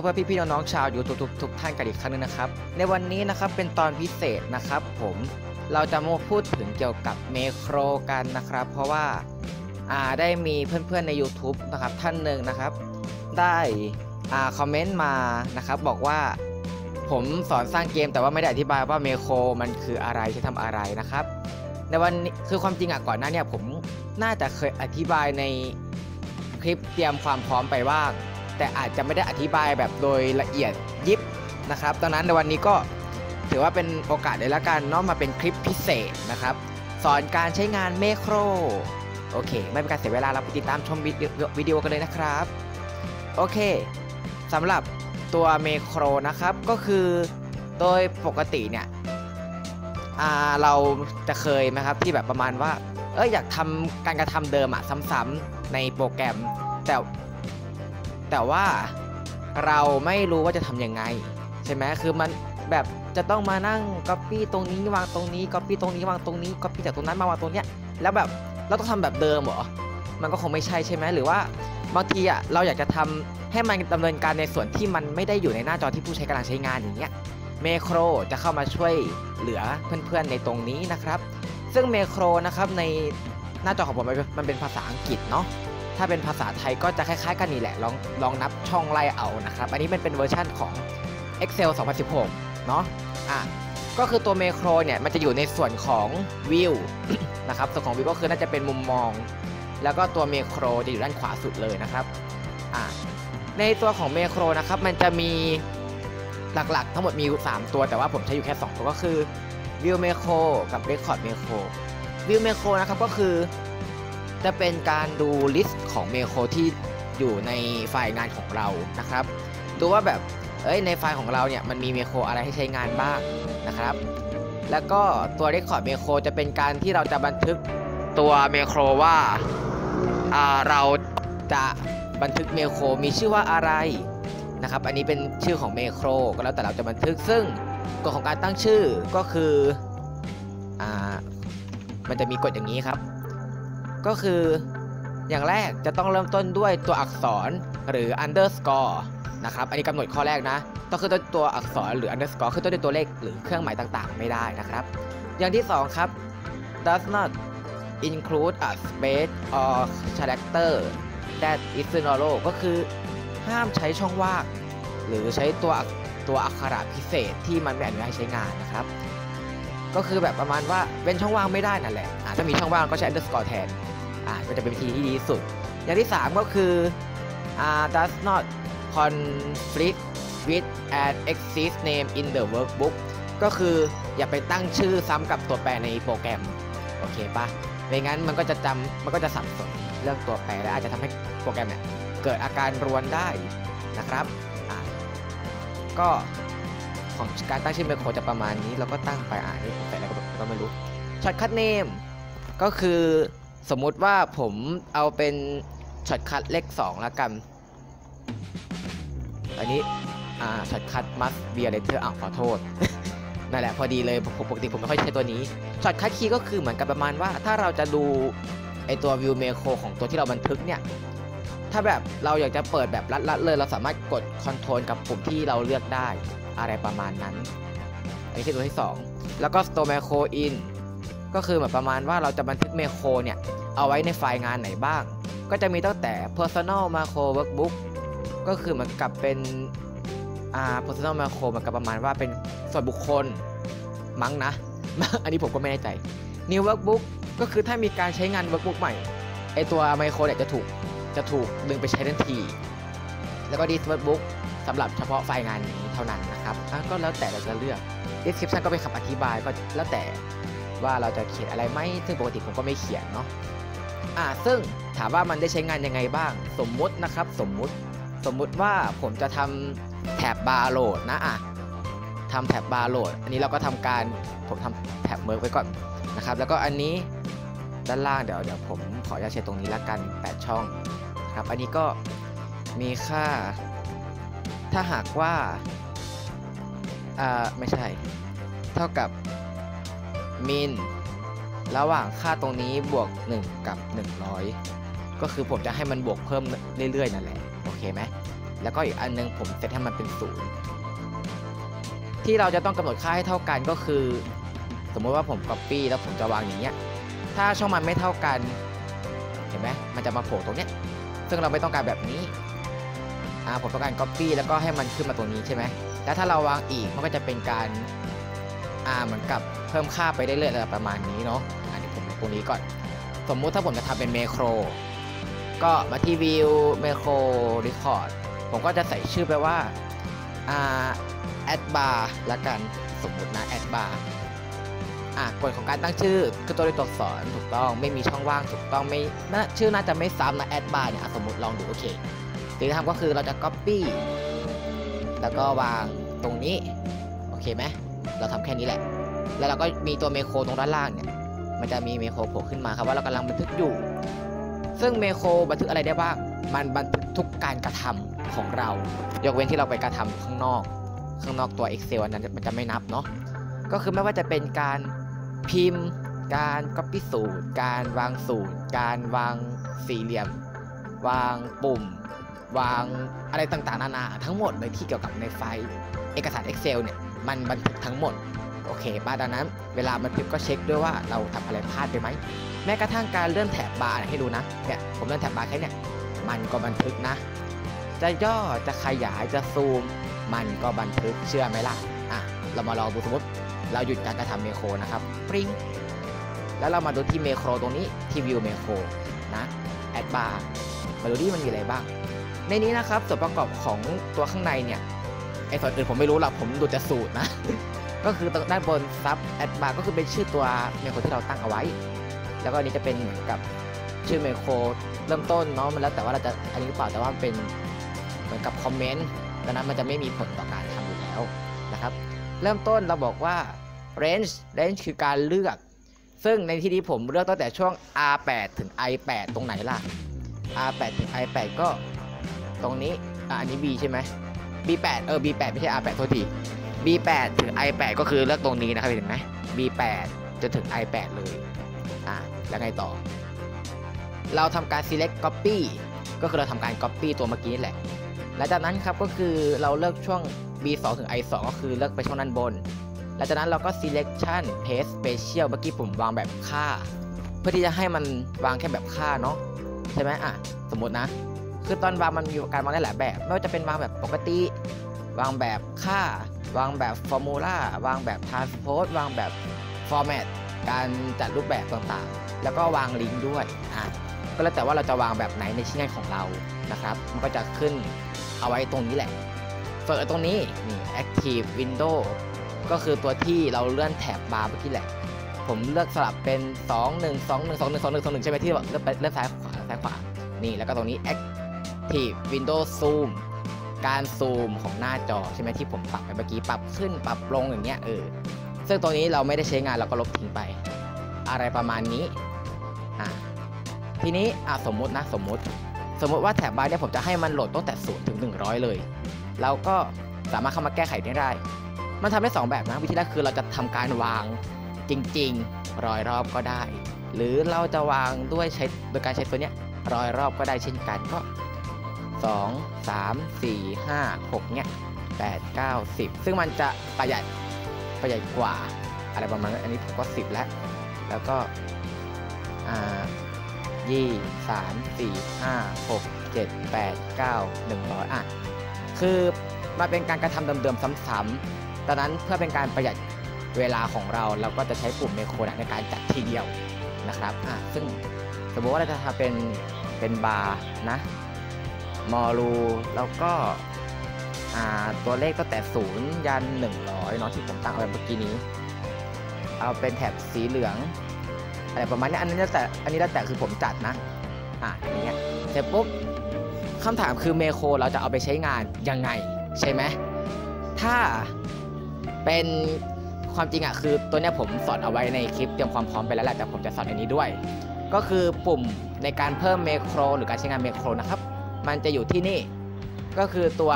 พื่อพี่ๆน้องๆชาวยูทูบทุกท่านกันอีกครั้งนึงนะครับในวันนี้นะครับเป็นตอนพิเศษนะครับเราจะมาพูดถึงเกี่ยวกับเมโครกันนะครับเพราะว่าได้มีเพื่อนๆใน YouTube นะครับท่านหนึ่งนะครับได้คอมเมนต์มานะครับบอกว่าผมสอนสร้างเกมแต่ว่าไม่ได้อธิบายว่าเมโครมันคืออะไรใช้ทำอะไรนะครับในวันนี้คือความจริงก่อนหน้าเนี่ยผมน่าจะเคยอธิบายในคลิปเตรียมความพร้อมไปบ้างแต่อาจจะไม่ได้อธิบายแบบโดยละเอียดยิบนะครับดังนั้นในวันนี้ก็ถือว่าเป็นโอกาสเลยละกันเนาะมาเป็นคลิปพิเศษนะครับสอนการใช้งานเมโครโอเคไม่เป็นการเสียเวลาเราไปติดตามชมวิดีโอกันเลยนะครับโอเคสำหรับตัวเมโครนะครับก็คือโดยปกติเนี่ยเราจะเคยไหมครับที่แบบประมาณว่าอยากทำการกระทำเดิมซ้ำๆในโปรแกรมแต่ว่าเราไม่รู้ว่าจะทำยังไงใช่ไหมคือมันแบบจะต้องมานั่ง copy ตรงนี้วางตรงนี้ copy ตรงนี้วางตรงนี้ copy จากตรงนั้นมาวางตรงเนี้ยแล้วแบบเราต้องทำแบบเดิมเหรอมันก็คงไม่ใช่ใช่ไหมหรือว่าบางทีเราอยากจะทำให้มันดำเนินการในส่วนที่มันไม่ได้อยู่ในหน้าจอที่ผู้ใช้กำลังใช้งานอย่างเงี้ยเมโครจะเข้ามาช่วยเหลือเพื่อนๆในตรงนี้นะครับซึ่งเมโครนะครับในหน้าจอของผมมันเป็นภาษาอังกฤษเนาะถ้าเป็นภาษาไทยก็จะคล้ายๆกันนี่แหละลองนับช่องไล่เอานะครับอันนี้เป็นเวอร์ชั่นของ Excel 2016 เนาะก็คือตัวเมโครเนี่ยมันจะอยู่ในส่วนของวิว นะครับส่วนของวิวก็คือน่าจะเป็นมุมมองแล้วก็ตัวเมโครจะอยู่ด้านขวาสุดเลยนะครับในตัวของเมโครนะครับมันจะมีหลักๆทั้งหมดมี3ตัวแต่ว่าผมใช้อยู่แค่2ตัวก็คือวิวเมโครกับ Record เมโครวิวเมโครนะครับก็คือจะเป็นการดูลิสต์ของเมโครที่อยู่ในไฟล์งานของเรานะครับดูว่าแบบในไฟล์ของเราเนี่ยมันมีเมโครอะไรให้ใช้งานบ้างนะครับแล้วก็ตัว Record เมโครจะเป็นการที่เราจะบันทึกตัวเมโครว่าเราจะบันทึกเมโครมีชื่อว่าอะไรนะครับอันนี้เป็นชื่อของเมโครก็แล้วแต่เราจะบันทึกซึ่งกฎของการตั้งชื่อก็คือมันจะมีกฎอย่างนี้ครับก็คืออย่างแรกจะต้องเริ่มต้นด้วยตัวอักษรหรือ underscore นะครับอันนี้กำหนดข้อแรกนะต้องคือตัวอักษรหรือ underscore คือต้นด้วยตัวเลขหรือเครื่องหมายต่างๆไม่ได้นะครับอย่างที่2ครับ does not include a space or character that is narrow ก็คือห้ามใช้ช่องว่างหรือใช้ตัวอักขระพิเศษที่มันไม่อนุญาตให้ใช้งานนะครับก็คือแบบประมาณว่าเป็นช่องว่างไม่ได้นั่นแหละถ้ามีช่องว่างก็ใช้ underscore แทนก็จะเป็นวิธีที่ดีที่สุดอย่างที่3ก็คือdoes not conflict with an exist name in the workbook ก็คืออย่าไปตั้งชื่อซ้ำกับตัวแปรในโปรแกรมโอเคปะไม่งั้นมันก็จะสับสนเรื่องตัวแปรและอาจจะทำให้โปรแกรมเนี่ยเกิดอาการรวนได้นะครับก็ของการตั้งชื่อเมโครจะประมาณนี้เราก็ตั้งไปนี่ผมใส่อะไรก็ไม่รู้ช็อตคัทเนมก็คือสมมุติว่าผมเอาเป็นช็อตคัทเลข2แล้วกันอันนี้ช็อตคัท must be a letter ขอโทษ นั่นแหละพอดีเลยปกติผมไม่ค่อยใช้ตัวนี้ช็อตคัทคีย์ก็คือเหมือนกับประมาณว่าถ้าเราจะดูไอตัววิวเมโครของตัวที่เราบันทึกเนี่ยถ้าแบบเราอยากจะเปิดแบบลัดๆเลยเราสามารถกดคอนโทรลกับปุ่มที่เราเลือกได้อะไรประมาณนั้นอันนี้คือตัวที่2แล้วก็ store macro in ก็คือเหมือนประมาณว่าเราจะบันทึกเมโครเนี่ยเอาไว้ในไฟล์งานไหนบ้างก็จะมีตั้งแต่ personal macro workbook ก็คือเหมือนกับเป็นpersonal macro เหมือนกับประมาณว่าเป็นส่วนบุคคลมั้งนะ อันนี้ผมก็ไม่แน่ใจ new workbook ก็คือถ้ามีการใช้งาน workbook ใหม่ไอตัว macro เนี่ยจะถูกดึงไปใช้ทันทีแล้วก็ this workbook สำหรับเฉพาะไฟล์งานนี้เท่านั้นนะครับก็แล้วแต่เราจะเลือก description ก็เป็นคำอธิบายก็แล้วแต่ว่าเราจะเขียนอะไรไหมซึ่งปกติผมก็ไม่เขียนเนาะซึ่งถามว่ามันได้ใช้งานยังไงบ้างสมมุตินะครับสมมุติว่าผมจะทำแท็บบาร์โหลดนะทำแท็บบาร์โหลดอันนี้เราก็ผมทำแท็บเมิร์กไว้ก่อนนะครับแล้วก็อันนี้ด้านล่างเดี๋ยวผมขออนุญาตเช็ดตรงนี้ละกัน8ช่องครับอันนี้ก็มีค่าถ้าหากว่าไม่ใช่เท่ากับมินระหว่างค่าตรงนี้บวก1กับ100ก็คือผมจะให้มันบวกเพิ่มเรื่อยๆนั่นแหละโอเคไหมแล้วก็อีกอันนึงผมเซตให้มันเป็น0ที่เราจะต้องกำหนดค่าให้เท่ากันก็คือ สมมติว่าผม Copy แล้วผมจะวางอย่างเงี้ยถ้าช่องมันไม่เท่ากันเห็นไหมมันจะมาโผล่ตรงเนี้ยซึ่งเราไม่ต้องการแบบนี้ผมต้องการ Copy แล้วก็ให้มันขึ้นมาตรงนี้ใช่ไหมแล้วถ้าเราวางอีกมันก็จะเป็นการเหมือนกับเพิ่มค่าไปได้เรื่อยๆประมาณนี้เนาะอันนี้ผมลงตรงนี้ก่อนสมมุติถ้าผมจะทำเป็นเมโครก็มาที่ View Macro Record ผมก็จะใส่ชื่อไปว่าadd bar ละกันสมมุตินะ add bar กฎของการตั้งชื่อคือตัวอักษรถูกต้องไม่มีช่องว่างถูกต้องไม่ชื่อน่าจะไม่ซ้ำนะ add bar เนี่ยสมมติลองดูโอเคสิ่งที่ทำก็คือเราจะ copy แล้วก็วางตรงนี้โอเคไหมเราทำแค่นี้แหละแล้วเราก็มีตัวเมโครตรงด้านล่างเนี่ยมันจะมีเมโครโผล่ขึ้นมาครับว่าเรากำลังบันทึกอยู่ซึ่งเมโครบันทึกอะไรได้บ้างมันบันทึกทุกการกระทำของเรายกเว้นที่เราไปกระทำข้างนอกตัว Excel อันนั้นมันจะไม่นับเนาะก็คือไม่ว่าจะเป็นการพิมพ์การ copy สูตรการวางสูตรการวางสี่เหลี่ยมวางปุ่มวางอะไรต่างๆนานาทั้งหมดในที่เกี่ยวกับในไฟล์เอกสาร Excel เนี่ยมันบันทึกทั้งหมดโอเคป่ะดังนั้นเวลาบันทึกก็เช็คด้วยว่าเราทำอะไรพลาดไปไหมแม้กระทั่งการเลื่อนแถบบาร์ให้ดูนะเนี่ยผมเลื่อนแถบบาร์แค่เนี่ยมันก็บันทึกนะจะย่อจะขยายจะซูมมันก็บันทึกเชื่อไหมล่ะเรามาลองดูสมมติเราหยุดการกระทำเมโครนะครับปริ้งแล้วเรามาดูที่เมโครตรงนี้ที่วิวเมโครนะแอดบาร์มาดูที่มันมีอะไรบ้างในนี้นะครับส่วนประกอบของตัวข้างในเนี่ยไอ้ส่วนอื่นผมไม่รู้หรอกผมดูแต่สูตรนะ ก็คือด้านบนซับแอดบาร์ก็คือเป็นชื่อตัวเมโครที่เราตั้งเอาไว้แล้วก็อันนี้จะเป็นเหมือนกับชื่อเมโครเริ่มต้นเนาะมันแล้วแต่ว่าเราจะอันนี้หรือเปล่าแต่ว่าเป็นเหมือนกับคอมเมนต์ดังนั้นมันจะไม่มีผลต่อการทำอยู่แล้วนะครับเริ่มต้นเราบอกว่า range คือการเลือกซึ่งในที่นี้ผมเลือกตั้งแต่ช่วง R8 ถึง I8 ตรงไหนล่ะ R8 ถึง I8 ก็ตรงนี้อันนี้ B ใช่ไหม B8 B8 ไม่ใช่ R8 โทษที B8 ถึง I8 ก็คือเลือกตรงนี้นะครับเห็นไหม B8 จนถึง I8 เลยแล้วไงต่อเราทำการ select copy ก็คือเราทำการ copy ตัวเมื่อกี้นี่แหละและจากนั้นครับก็คือเราเลือกช่วง B2 ถึง I2 ก็คือเลือกไปช่วงด้านบนหลังจากนั้นเราก็ selection paste special เมื่อกี้ผมวางแบบค่าเพื่อที่จะให้มันวางแค่แบบค่าเนาะใช่ไหมสมมตินะคือตอนวางมันมีการวางได้หลายแบบไม่ว่าจะเป็นวางแบบปกติวางแบบค่าวางแบบ formula วางแบบ transpose วางแบบ format การจัดรูปแบบต่างๆแล้วก็วางลิงก์ด้วยก็แล้วแต่ว่าเราจะวางแบบไหนในชิ้นงานของเรานะครับมันก็จะขึ้นเอาไว้ตรงนี้แหละส่วนตรงนี้นี่ active window ก็คือตัวที่เราเลื่อนแถบบาร์เมื่อกี้แหละผมเลือกสลับเป็น2121212121ใช่ไหมที่เลื่อนซ้ายขวานี่แล้วก็ตรงนี้ active window zoom การซูมของหน้าจอใช่ไหมที่ผมปรับไปเมื่อกี้ปรับขึ้นปรับลงอย่างเงี้ยซึ่งตัวนี้เราไม่ได้ใช้งานเราก็ลบทิ้งไปอะไรประมาณนี้ทีนี้สมมุติว่าแถบบาร์เนี่ยผมจะให้มันโหลดตั้งแต่0 ถึง 100เลยเราก็สามารถเข้ามาแก้ไขได้มันทำได้2แบบนะวิธีแรกคือเราจะทำการวางจริงๆ100 รอบก็ได้หรือเราจะวางด้วยโดยการใช้ตัวเนี้ย100 รอบก็ได้เช่นกันก็2 3 4 5 6เนี่ย8 9 10ซึ่งมันจะประหยัดกว่าอะไรประมาณนั้นอันนี้ผมก็10แล้วก็3 4 5 6 7 8 9 100คือมาเป็นการกระทำเดิมๆซ้ำๆดังนั้นเพื่อเป็นการประหยัดเวลาของเราก็จะใช้ปุ่มเมโครในการจัดทีเดียวนะครับซึ่งสมมติว่าเราจะทำเป็นบาร์นะมอลูแล้วก็ตัวเลขตั้งแต่0 ยัน 100เนาะที่ผมตั้งไว้เมื่อกี้นี้เอาเป็นแถบสีเหลืองอะไรประมาณนี้อันนี้แล้วแต่คือผมจัดนะอย่างเงี้ยเสร็จปุ๊บคำถามคือเมโครเราจะเอาไปใช้งานยังไงใช่ไหมถ้าเป็นความจริงคือตัวเนี้ยผมสอนเอาไว้ในคลิปเตรียมความพร้อมไปแล้วแหละแต่ผมจะสอนอันนี้ด้วยก็คือปุ่มในการเพิ่มเมโครหรือการใช้งานเมโครนะครับมันจะอยู่ที่นี่ก็คือตัว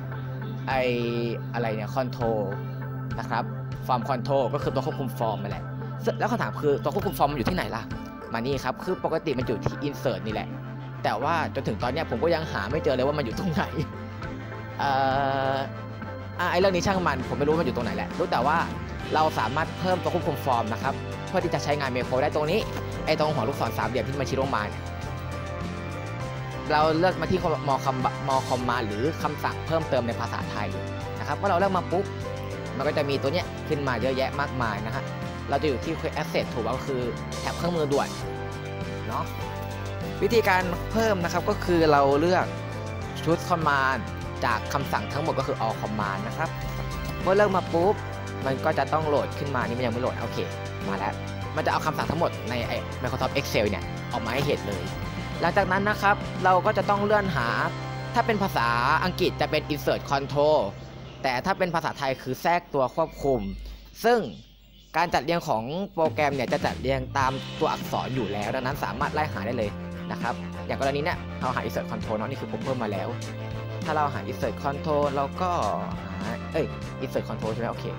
อะไรเนี่ยคอนโทรลนะครับฟอร์มคอนโทรลก็คือตัวควบคุมฟอร์มนั่นแหละแล้วคำถามคือตัวควบคุมฟอร์มมันอยู่ที่ไหนล่ะมานี่ครับคือปกติมันอยู่ที่ insert นี่แหละแต่ว่าจนถึงตอนนี้ผมก็ยังหาไม่เจอเลยว่ามันอยู่ตรงไหนเอ่อไอเรื่องนี้ช่างมันผมไม่รู้มันอยู่ตรงไหนแหละรู้แต่ว่าเราสามารถเพิ่มตัวควบคุมฟอร์มนะครับเพื่อที่จะใช้งานเมโครได้ตรงนี้ไอตรงหัวลูกศรสามเหลี่ยมที่มันชี้ลงมาเนี่ยเราเลือกมาที่มคอมมาหรือคำสั่งเพิ่มเติมในภาษาไทยนะครับเมื่อเราเลือกมาปุ๊บมันก็จะมีตัวเนี้ยขึ้นมาเยอะแยะมากมายนะฮะเราจะอยู่ที่ Quick Access ถูกก็คือแท็บเครื่องมือด่วนเนาะวิธีการเพิ่มนะครับก็คือเราเลือกชุด Command จากคำสั่งทั้งหมดก็คือ all command นะครับเมื่อเลือกมาปุ๊บมันก็จะต้องโหลดขึ้นมานี่มันยังไม่โหลดโอเคมาแล้วมันจะเอาคำสั่งทั้งหมดใน Microsoft Excel เนี่ยออกมาให้เห็นเลยหลังจากนั้นนะครับเราก็จะต้องเลื่อนหาถ้าเป็นภาษาอังกฤษจะเป็น insert control แต่ถ้าเป็นภาษาไทยคือแทรกตัวควบคุมซึ่งการจัดเรียงของโปรแกรมเนี่ยจะจัดเรียงตามตัวอักษรอยู่แล้วดังนั้นสามารถไล่หาได้เลยนะครับอย่างกรณีเนี้ยเราหา insert control เนาะนี่คือผมเพิ่มมาแล้วถ้าเราหา insert control เราก็หาinsert control ใช่ไหมโอเค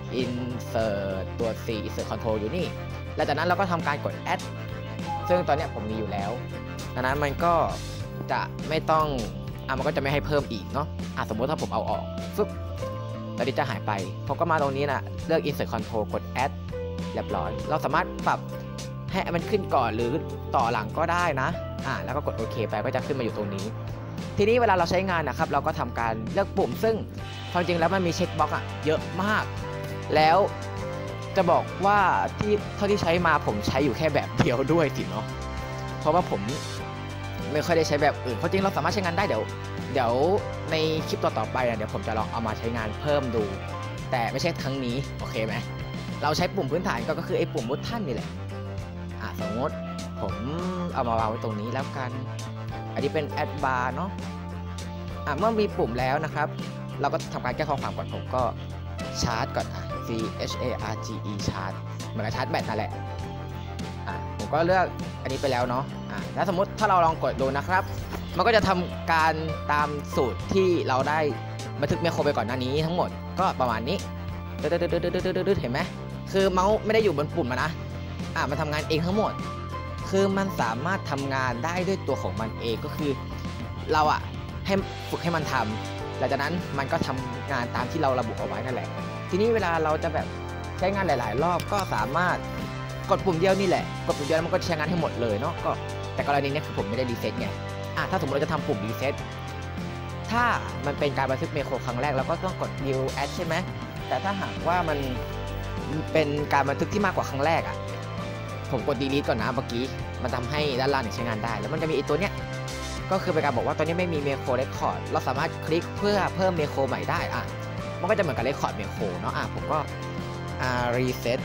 insert ตัว C insert control อยู่นี่แล้วจากนั้นเราก็ทำการกด add ซึ่งตอนเนี้ยผมมีอยู่แล้วดังนั้นมันก็จะไม่ต้องมันก็จะไม่ให้เพิ่มอีกเนาะสมมติถ้าผมเอาออกฟึบตอนนี้จะหายไปผมก็มาตรงนี้นะเลือก insert control กด add เรียบร้อยเราสามารถปรับให้มันขึ้นก่อนหรือต่อหลังก็ได้นะแล้วก็กดโอเคไปก็จะขึ้นมาอยู่ตรงนี้ทีนี้เวลาเราใช้งานนะครับเราก็ทำการเลือกปุ่มซึ่งความจริงแล้วมันมีเช็คบ็อกซ์เยอะมากแล้วจะบอกว่าที่เท่าที่ใช้มาผมใช้อยู่แค่แบบเดียวด้วยสิเนาะเพราะว่าผมไม่ค่อยได้ใช้แบบอื่นความจริงเราสามารถใช้งานได้เดี๋ยวในคลิปต่อไปเดี๋ยวผมจะลองเอามาใช้งานเพิ่มดูแต่ไม่ใช่ครั้งนี้โอเคไหมเราใช้ปุ่มพื้นฐานก็คือไอ้ปุ่มบัตทันนี่แหละสมมติผมเอามาวางไว้ตรงนี้แล้วกันอันนี้เป็นแอดบาร์เนาะเมื่อมีปุ่มแล้วนะครับเราก็ทำการแก้ข้อความก่อนผมก็ชาร์จก่อนC H A R G E ชาร์จเหมือนกับชาร์จแบตนั่นแหละผมก็เลือกอันนี้ไปแล้วเนาะแล้วสมมติถ้าเราลองกดดูนะครับมันก็จะทำการตามสูตรที่เราได้บันทึกเมโครไปก่อนหน้านี้ทั้งหมดก็ประมาณนี้เห็นไหมคือเมาส์ไม่ได้อยู่บนปุ่มนะมันทำงานเองทั้งหมดคือมันสามารถทำงานได้ด้วยตัวของมันเองก็คือเราให้ฝึกให้มันทำหลังจากนั้นมันก็ทำงานตามที่เราระบุเอาไว้นั่นแหละทีนี้เวลาเราจะแบบใช้งานหลายๆรอบก็สามารถกดปุ่มเดียวนี่แหละกดปุ่มเดียวมันก็ใช้งานให้หมดเลยเนาะก็แต่กรณีนี้คือผมไม่ได้รีเซ็ตไงถ้าสมมติเราจะทำปุ่มรีเซ็ตถ้ามันเป็นการบันทึกเมโครครั้งแรกเราก็ต้องกด new add ใช่ไหมแต่ถ้าหากว่ามันเป็นการบันทึกที่มากกว่าครั้งแรกผมกด delete ก่อนนะเมื่อกี้มันทำให้ด้านล่างใช้งานได้แล้วมันจะมีไอ้ตัวเนี้ยก็คือเป็นการบอกว่าตอนนี้ไม่มีเมโครเรคคอร์ดเราสามารถคลิกเพื่อเพิ่มเมโครใหม่ได้มันก็จะเหมือนกับเรคคอร์ดเมโครเนาะผมก็reset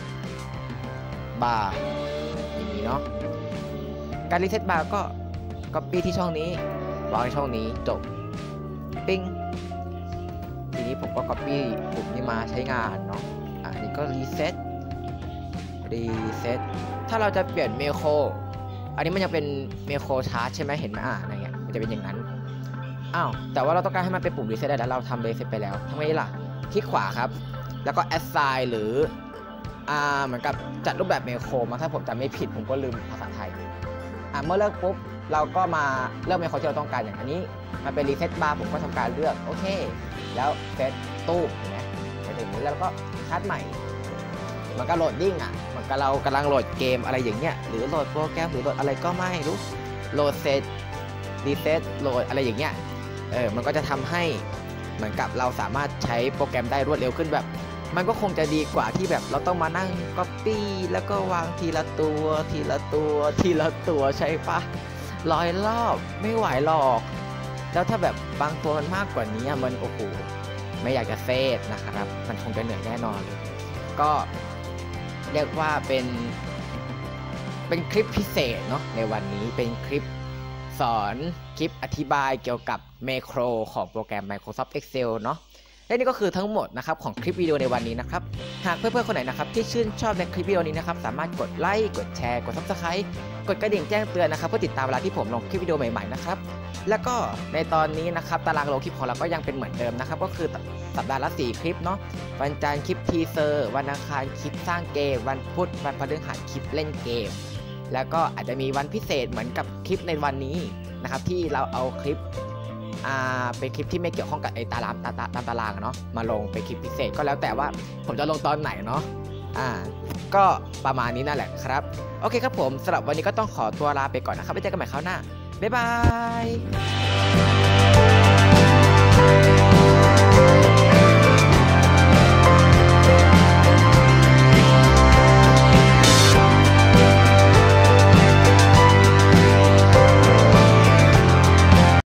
bar อย่างนี้เนาะการ reset bar ก็ copy ที่ช่องนี้วางในช่องนี้จบปิ้งทีนี้ผมก็ copy ปุ่มนี้มาใช้งานเนาะอันนี้ก็ reset ถ้าเราจะเปลี่ยนเมโครอันนี้มันยังเป็นเมโครชาร์จใช่ไหมเห็นไหมอะไรเงี้ยมันจะเป็นอย่างนั้นแต่ว่าเราต้องการให้มันเป็นปุ่ม reset ได้แล้วเราทำ reset ไปแล้วทำไงล่ะคลิกขวาครับแล้วก็ assign หรือเหมือนกับจัดรูปแบบเมโครมาถ้าผมจำไม่ผิดผมก็ลืมภาษาไทยเมื่อเลือกปุ๊บเราก็มาเลือกเมโครที่เราต้องการอย่างอันนี้มันเป็น reset bar ผมก็ทำการเลือกโอเคแล้วเซตตู้เห็นไหมไปถึงนี้แล้วก็ชาร์จใหม่มันก็โหลดดิ้งเหมือนกับเรากำลังโหลดเกมอะไรอย่างเงี้ยหรือโหลดโปรแกรมหรือโหลดอะไรก็ไม่รู้โหลดเสร็จรีเซ็ตโหลดอะไรอย่างเงี้ยมันก็จะทำให้เหมือนกับเราสามารถใช้โปรแกรมได้รวดเร็วขึ้นแบบมันก็คงจะดีกว่าที่แบบเราต้องมานั่ง copy แล้วก็วางทีละตัวใช่ปะ100 รอบไม่ไหวหรอกแล้วถ้าแบบบางตัวมันมากกว่านี้มันโอ้โหไม่อยากจะเซฟนะครับมันคงจะเหนื่อยแน่นอนเลยก็เรียกว่าเป็นคลิปพิเศษเนาะในวันนี้เป็นคลิปสอนคลิปอธิบายเกี่ยวกับเมโครของโปรแกรม Microsoft Excel เนาะและนี่ก็คือทั้งหมดนะครับของคลิปวิดีโอในวันนี้นะครับหากเพื่อนๆคนไหนนะครับที่ชื่นชอบในคลิปวิดีโอนี้นะครับสามารถกดไลค์กดแชร์กด Subscribe กดกระดิ่งแจ้งเตือนนะครับเพื่อติดตามเวลาที่ผมลงคลิปวิดีโอใหม่ๆนะครับแล้วก็ในตอนนี้นะครับตารางลงคลิปของเราก็ยังเป็นเหมือนเดิมนะครับก็คือสัปดาห์ละ4คลิปเนาะวันจันทร์คลิปทีเซอร์วันอังคารคลิปสร้างเกมวันพุธวันพฤหัสคลิปเล่นเกมแล้วก็อาจจะมีวันพิเศษเหมือนกับคลิปในวันนี้นะครับที่เราเอาคลิปเป็นคลิปที่ไม่เกี่ยวข้องกับไอ้ตามตารางเนาะมาลงเป็นคลิปพิเศษก็แล้วแต่ว่าผมจะลงตอนไหนเนาะก็ประมาณนี้นั่นแหละครับโอเคครับผมสำหรับวันนี้ก็ต้องขอตัวลาไปก่อนนะครับไว้เจอกันใหม่คราวหน้าบ๊ายบาย